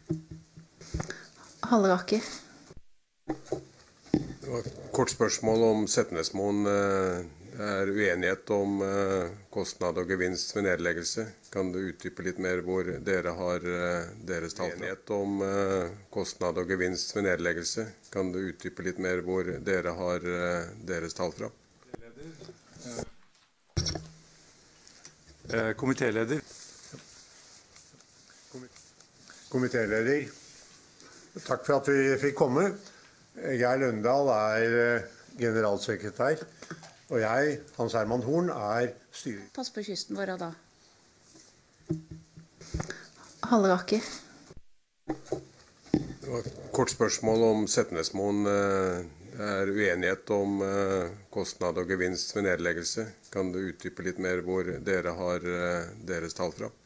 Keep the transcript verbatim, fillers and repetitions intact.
Halleraker. Det var et kort spørsmål om Setnesmoen. Det er uenighet om kostnad og gevinst ved nedleggelse. Kan du utdype litt mer hvor dere har deres tall fra? Uenighet om kostnad og gevinst ved nedleggelse. Kan du utdype litt mer hvor dere har deres tall fra? Komitéleder. Komitéleder. Takk for at vi fikk komme. Geir Løndal er generalsekretær, og jeg, Hans Herman Horn, er styrer. Pass på kysten vår da. Halleraker. Det var et kort spørsmål om Setnesmoen. Det er uenighet om kostnad og gevinst ved nedleggelse. Kan du utdype litt mer hvor dere har deres tall fra?